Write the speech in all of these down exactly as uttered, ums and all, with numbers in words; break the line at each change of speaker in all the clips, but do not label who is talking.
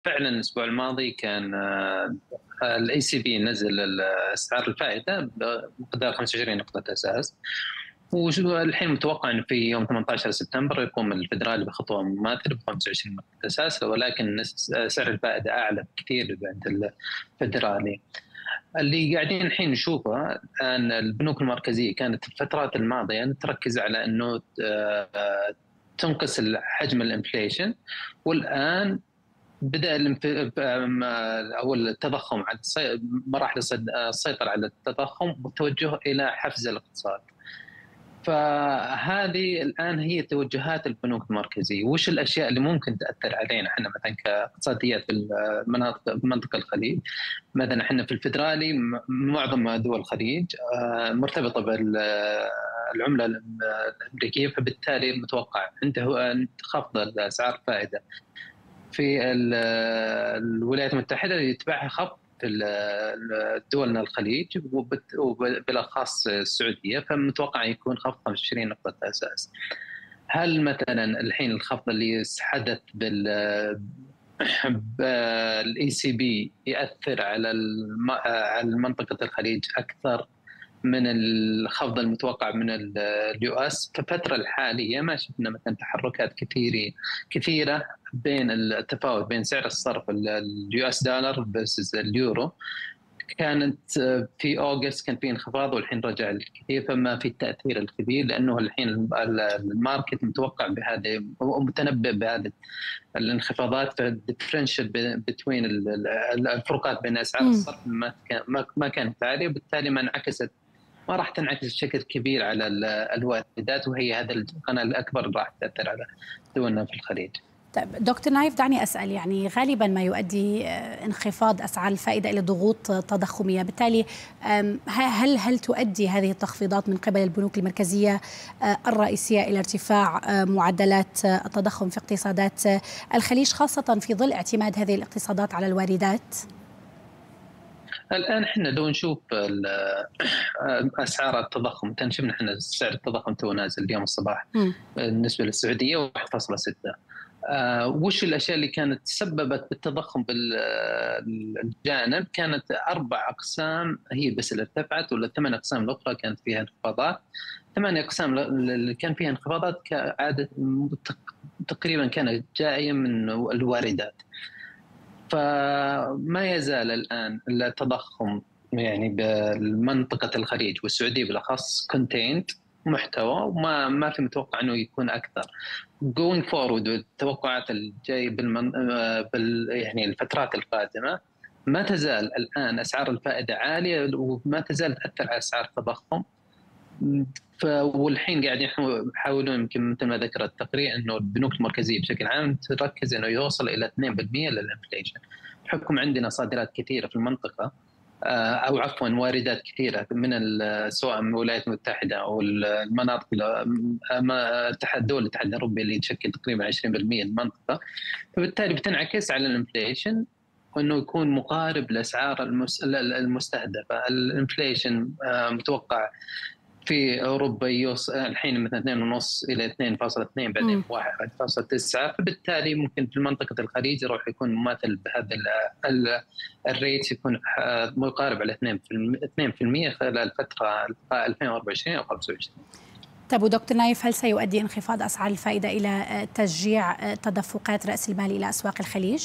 فعلا الاسبوع الماضي كان الاي سي بي نزل ال- اسعار الفائده بمقدار خمسة وعشرين نقطه اساس. والحين متوقع انه في يوم ثمانية عشر سبتمبر يقوم الفدرالي بخطوه مماثله ب خمسة وعشرين نقطه اساس، ولكن نس- سعر الفائده اعلى بكثير عند الفدرالي. اللي قاعدين الحين نشوفه ان البنوك المركزيه كانت في الفترات الماضيه تركز على انه آه، تنقص حجم الانفليشن، والان بدأ الانف- أو التضخم على السي- مراحل السد- السيطرة على التضخم والتوجه إلى حفز الاقتصاد. فهذه الآن هي توجهات البنوك المركزية. وش الأشياء اللي ممكن تأثر علينا احنا مثلا كاقتصاديات في المناطق منطقة الخليج؟ مثلا احنا في الفدرالي م- معظم دول الخليج آه، مرتبطة بالعملة الأمريكية، فبالتالي متوقع عنده خفض أسعار الفائدة في ال- الولايات المتحدة اللي يتبعها خط في ال- دولنا الخليج وبت- وبالأخص السعودية، فمتوقع يكون خفض خمسة وعشرين نقطة أساس. هل مثلا الحين الخفض اللي حدث بال بالاي سي بي يأثر على الم- على منطقة الخليج أكثر من الخفض المتوقع من اليو اس؟ في الفترة الحالية ما شفنا مثلا تحركات كثيرة كثيرة بين التفاوت بين سعر الصرف اليو اس دولار بس اليورو. كانت في اوغست كان في انخفاض والحين رجع الكثير، فما في التاثير الكبير لانه الحين الماركت متوقع بهذه ومتنبئ بهذه الانخفاضات. فالديفرنشال بين الفروقات بين اسعار
مم.
الصرف ما كان ما كانت عاليه، وبالتالي ما انعكست ما راح تنعكس بشكل كبير على الواردات، وهي هذا القناة الأكبر اللي راح تأثر على دولنا في الخليج.
طيب دكتور نايف، دعني أسأل، يعني غالبا ما يؤدي آه، انخفاض أسعار الفائدة إلى ضغوط تضخمية، بالتالي آم، هل هل تؤدي هذه التخفيضات من قبل البنوك المركزية آه، الرئيسية إلى ارتفاع آه، معدلات آه، التضخم في اقتصادات آه، الخليج، خاصة في ظل اعتماد هذه الاقتصادات على الواردات؟
الآن احنا لو نشوف أسعار التضخم، شفنا احنا سعر التضخم تو نازل اليوم الصباح
مم.
بالنسبة للسعودية واحد فاصلة ستة. آه، وش الاشياء اللي كانت سببت بالتضخم بالجانب؟ كانت اربع اقسام هي بس اللي ارتفعت، ولا الثمان اقسام الاخرى كانت فيها انخفاضات. ثمان اقسام اللي كان فيها انخفاضات كعاده تقريبا كانت جايه من الواردات. فما يزال الان التضخم يعني بمنطقه الخليج والسعوديه بالاخص كونتيند محتوى، وما ما في متوقع انه يكون اكثر. going forward التوقعات الجاي بالمن... بال... يعني الفترات القادمه ما تزال الان اسعار الفائده عاليه وما تزال تاثر على اسعار التضخم. ف... والحين قاعدين يحاولون يمكن مثل ما ذكر التقرير انه البنوك المركزيه بشكل عام تركز انه يوصل الى اثنين بالمئة للانفليشن، بحكم عندنا صادرات كثيره في المنطقه او عفوا واردات كثيره من سواء من الولايات المتحده او المناطق الدول الاتحاد الاوروبي اللي تشكل تقريبا عشرين بالمئة من المنطقه. فبالتالي بتنعكس على الانفليشن وانه يكون مقارب لاسعار المستهدفه. الانفليشن متوقع في اوروبا يوصل الحين مثلا اثنين ونص الى اثنين فاصلة اثنين بعدين واحد فاصلة تسعة، فبالتالي ممكن في منطقه الخليج يروح يكون مماثل بهذا الريت، يكون مقارب على اثنين بالمئة خلال الفتره ألفين وأربعة وعشرين او خمسة وعشرين.
طيب ودكتور نايف، هل سيؤدي انخفاض أسعار الفائدة إلى تشجيع تدفقات رأس المال إلى أسواق الخليج؟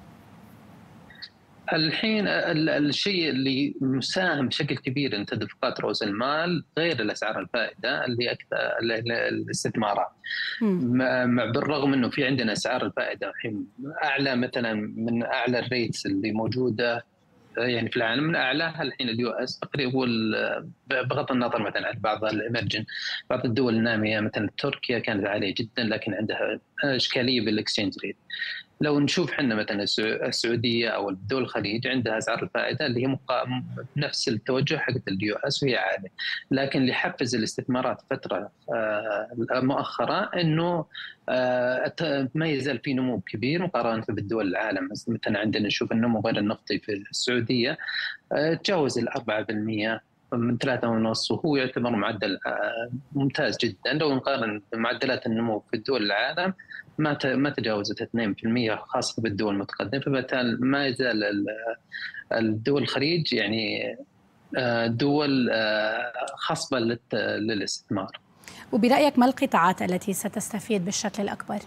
الحين الشيء اللي مساهم بشكل كبير ان تدفقات رؤوس المال غير الاسعار الفائده اللي اكثر الاستثمارات. بالرغم انه في عندنا اسعار الفائده الحين اعلى مثلا من اعلى الريتس اللي موجوده يعني في العالم، من اعلاها الحين اليو اس تقريبا، بغض النظر مثلا عن بعض الامرجن بعض الدول الناميه مثلا تركيا كانت عاليه جدا لكن عندها اشكاليه بالاكسشينج ريت. لو نشوف حنا مثلا السعوديه او الدول الخليج عندها اسعار الفائده اللي هي نفس التوجه حق اليو اس وهي عاليه، لكن اللي حفز الاستثمارات فتره مؤخره انه ما يزال في نمو كبير مقارنه بالدول العالم. مثلا عندنا نشوف النمو غير النفطي في السعوديه تجاوز الأربعة بالمئة، من ثلاثة ونص، وهو يعتبر معدل ممتاز جدا لو نقارن بمعدلات النمو في الدول العالم ما ما تجاوزت اثنين بالمئة خاصة بالدول المتقدمة. فبالتالي ما يزال الدول الخليج يعني دول خصبة للاستثمار.
وبرأيك ما القطاعات التي ستستفيد بالشكل الأكبر؟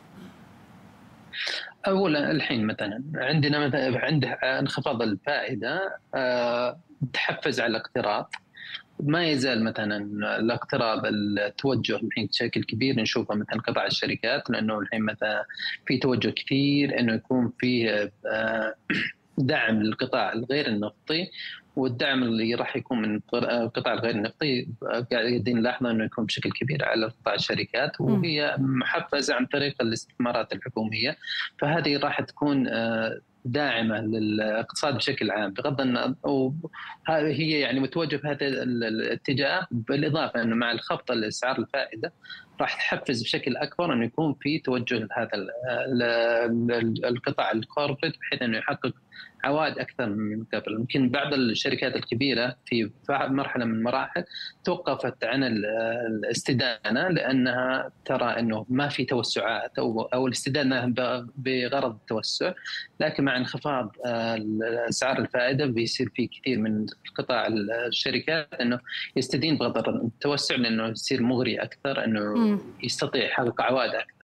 أولا الحين مثلا عندنا مثلا عنده انخفاض الفائدة تحفز على الاقتراض. ما يزال مثلا الاقتراض التوجه الحين بشكل كبير نشوفه مثلا قطاع الشركات، لأنه الحين مثلا في توجه كثير إنه يكون فيه دعم للقطاع الغير النفطي، والدعم اللي راح يكون من القطاع الغير النفطي قاعدين نلاحظه انه يكون بشكل كبير على قطاع الشركات، وهي محفزه عن طريق الاستثمارات الحكوميه. فهذه راح تكون داعمه للاقتصاد بشكل عام، بغض النظر هي يعني متوجهه في هذا الاتجاه، بالاضافه انه مع الخفض لاسعار الفائده راح تحفز بشكل اكبر انه يكون في توجه لهذا القطاع الكوربريت بحيث انه يحقق عوائد اكثر من قبل. يمكن بعض الشركات الكبيره في مرحله من المراحل توقفت عن الاستدانه لانها ترى انه ما في توسعات او او الاستدانه بغرض التوسع، لكن مع انخفاض اسعار الفائده بيصير في كثير من قطاع الشركات انه يستدين بغرض التوسع، لانه يصير مغري اكثر، انه يستطيع يحقق عوائد اكثر.